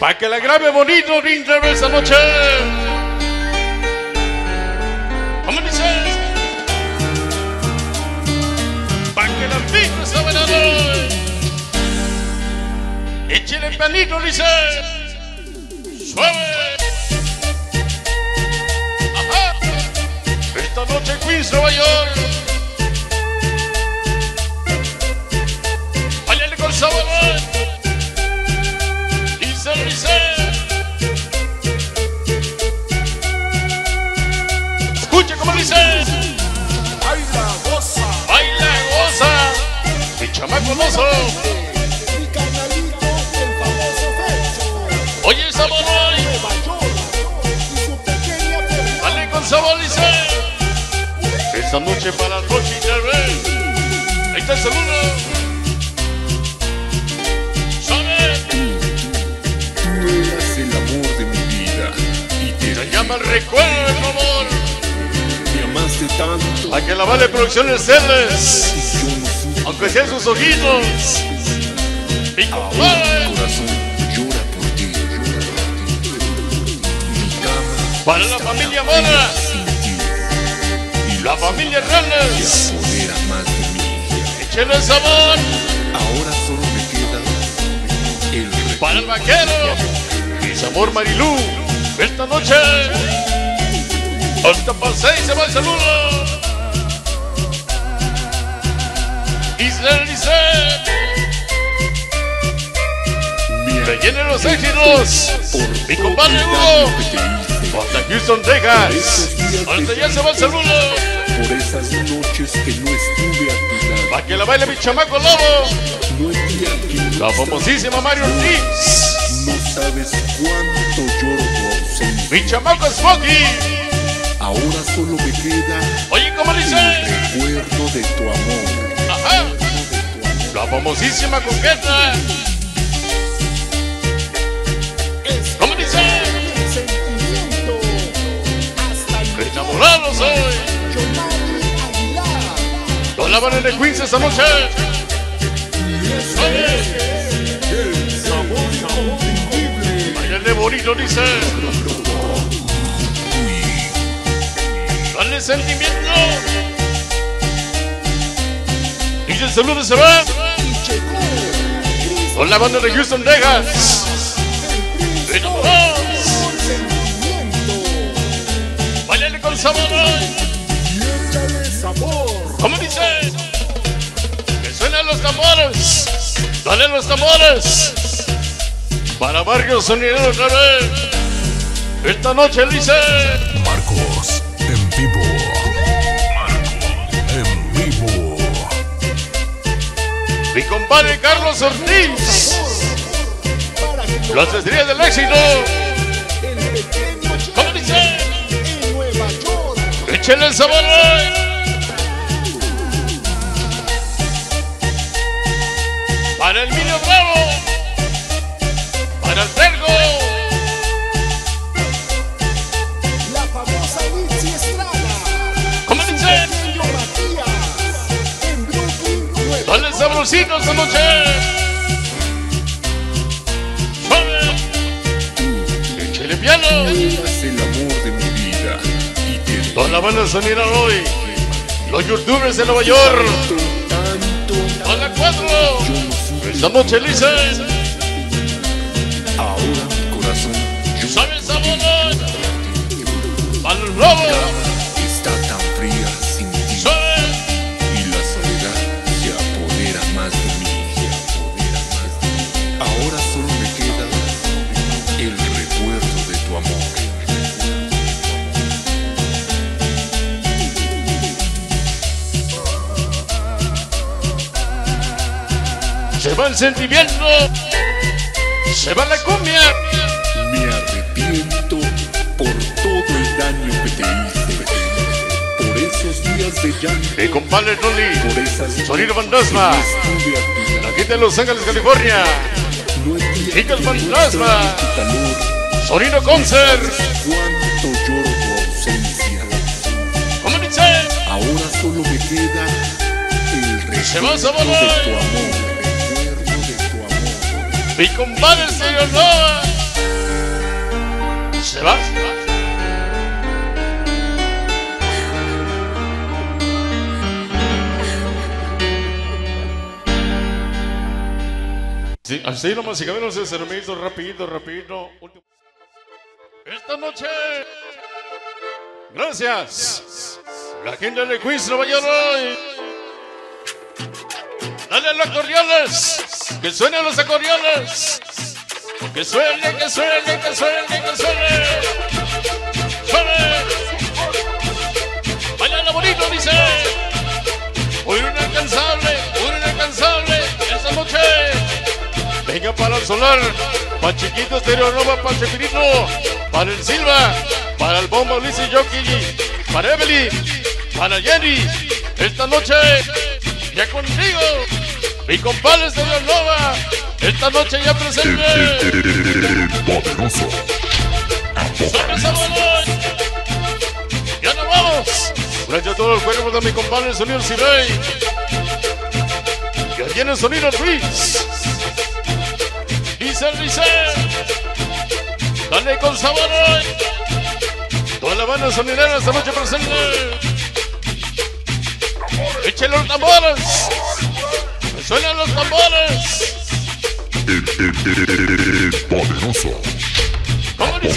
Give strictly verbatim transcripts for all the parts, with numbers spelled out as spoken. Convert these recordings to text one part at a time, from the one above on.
Pa' que la grabe bonito dentro de esta noche. ¿Cómo dices? Pa' que la pique esta bailando. Échale panito, dice. Suave. Ajá. Esta noche Queens, Nueva York. Báilale con sabor. Dice, dice. Escuche como dice. Baila, goza. Baila, goza. Mi chamaco mozo. Mi canalito, el famoso Fecho. Oye, sabor hoy. Nueva York y su pequeña Fernanda. Dale con sabor, dice. Esta noche para Rochi y Jerry. Ahí está el saludo. ¿Sabe? Tú eras el amor de mi vida y te Se llama el recuerdo de tu amor. me amaste tanto. A que la Vale Producciones Celes. Yo no supe. Aunque sean sus ojitos. Mi Ahora compadre. mi corazón llora por ti, llora por ti. Mi cama Para la está familia fría Mora. sin ti. Y La familia se Hernández. apodera más de mí. Échale sabor. Ahora solo me queda el recuerdo. Para el vaquero. Mi sabor Marilú. Esta noche. Hasta para seis se va el saludo. Dice, dice. Me Que llenen los éxitos. por Mi todo compadre el Hugo. daño que te hice. Hasta Houston, Texas. Hasta allá se va el saludo. Por esas noches que no estuve a tu lado. Pa' que la baile mi chamaco lobo. No es día que no La famosísima Mario Ortiz. No sabes cuánto lloro tu ausencia. Mi chamaco Smokey. Ahora solo me queda Oye, ¿cómo dice? el recuerdo de tu amor. Ajá. La famosísima Coqueta. ¿Cómo dice? Sentimiento. Hasta el Enamorado soy. Yomari Aguilar. No la van en el Queens esta noche. Oye, El sabor inconfundible. bailale bonito, dice. Dale sentimiento. Dice el saludo se va. Y llegó Chris Con la banda de Houston, Texas. Enamorados. con sentimiento. Bailale con sabor hoy. Y échale sabor. ¿Cómo dice? Que suenan los tambores. Dale los tambores. Para Barrio Sonidero otra vez. Esta noche dice. Marcos en vivo. Marcos en vivo. Mi compadre Carlos Ortiz. Para que lo Las estrellas del éxito. el pequeño ¿Cómo dice? en Nueva York. Échenle el sabor hoy. Para el Emilio Bravo. Para el Tergo. La famosa Mitzi Estrada. ¿Cómo dice? Pequeño Matías. En Brooklyn, Nueva Dale el sabrosito esta noche. Suave. Échale piano. Tú eras el amor de mi vida y te Toda la banda sonera hoy. Los youtubers de Nueva York. tanto. A las cuatro. Yo no supe. Esta noche dicen. Ahora mi corazón llora. ¿Sabe el sabor hoy? Para los lobos. Está tan fría sin ti. Suave. Y la soledad se apodera más de mí, se apodera más de mí. Ahora solo me queda el recuerdo de tu amor. Se va el sentimiento. Se va la cumbia. Me arrepiento por todo el daño que te hice, por esos días de llanto, Mi compadre Tony. por esas Sonido noches Fantasma. que no estuve a tu La lado. gente de Los Ángeles, California. No es día Chicas que no Fantasma. extrañe tu calor. Sonido Concert. Cuánto lloro tu ausencia. ¿Cómo dice? Ahora solo me queda el Se va a recuerdo de saborear. tu amor, el recuerdo de tu amor. Mi compadre se Nova. Se va. Sí, así nomás, y caberos de servicio, rapidito, rapidito. Esta noche, gracias. La gente de Queens, Nueva York. Dale a los acordeones, que suenen los acordeones. Que suene, que suene, que suene, que suene. Suene. Bailando bonito, dice. Muy inalcanzable, muy inalcanzable. Esta noche. Venga para el solar, para Chiquito Estéreo Nova, para Chepirito, para el Silva, para el Bombo, Liz y Jockey, para Evelyn, para Jenny. Esta noche, ya contigo, mi compadre Estéreo Nova. Esta noche ya presente. Poderoso. Ya nos vamos. Gracias a todos los cuerpos de mi compadre el sonido Sirey. Ya tiene el sonido Luis. Dice, dice. Dale con sabor hoy. Toda la banda sonidera esta noche presente. Échale los tambores. Me suenan los tambores. Poderoso. ¿Cómo dice?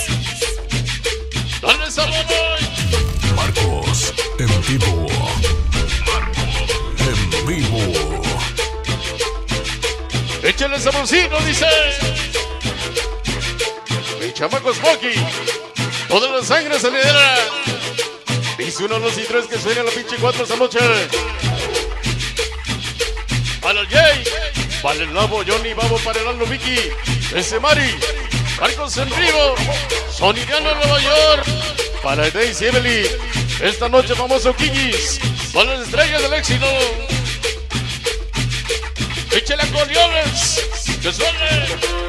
Dale sabor hoy. Marcos en vivo. Marcos en vivo. Échale saborcito, dice. Mi chamaco Smokey. Toda la sangre salidera. Dice uno, dos y tres que suena la pinche cuatro esta noche. Para el Jay. Para el Lobo, Johnny, Babo, para el Aldo, Vicky. Ese Mari. Marcos en vivo. Sonidiano Nueva York. Para el Daisy Emily. Esta noche famoso Kikis. Con las estrellas del éxito. Échale acordeones. Que suene.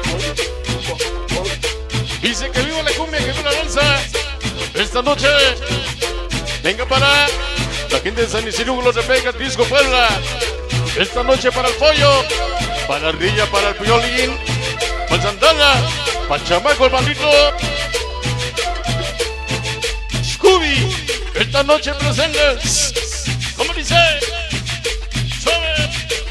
Dice que viva la cumbia, que viva la danza. Esta noche. Venga para la gente de San Isidro, los de Pega, Disco Puebla. Esta noche para el Pollo. Para Ardilla, para el Piolín. Para Santana. Para Chamaco el maldito. Scooby. Esta noche presentes. ¿Cómo dice? Suave.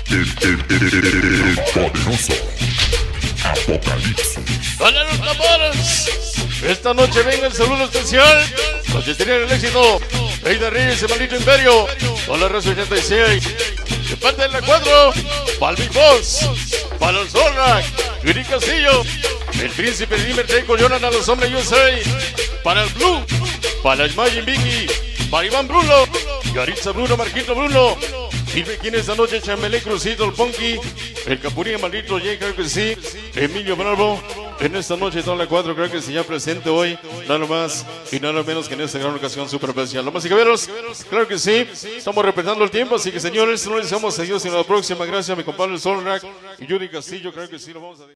Poderoso. Apocalipsis. Dale los tambores. Esta noche venga el saludo especial. Los que tenían el éxito. Rey de Reyes, el maldito imperio. Con la raza ochenta y seis. De parte de la cuatro. Para el Big Boss. Para el Zorra. Yuri Castillo. El príncipe Dimmer Teco, Jonathan, los hombres U S A. Para el Blue. Para el Imagine Vicky. Para Iván Bruno. Yaritza Bruno, Marquito Bruno. Silve quien esta noche, Chambelé, Crucito, el Ponky. El Capurín, maldito Jay, creo que sí. Emilio Bravo. En esta noche está la cuatro, creo que sí, ya presente hoy. Nada más y nada menos que en esta gran ocasión super especial. Lomas y caballeros, claro que sí. Estamos respetando el tiempo, así que señores, no les damos a Dios en la próxima. Gracias a mi compadre el Solrack y Yuri Castillo, creo que sí lo vamos a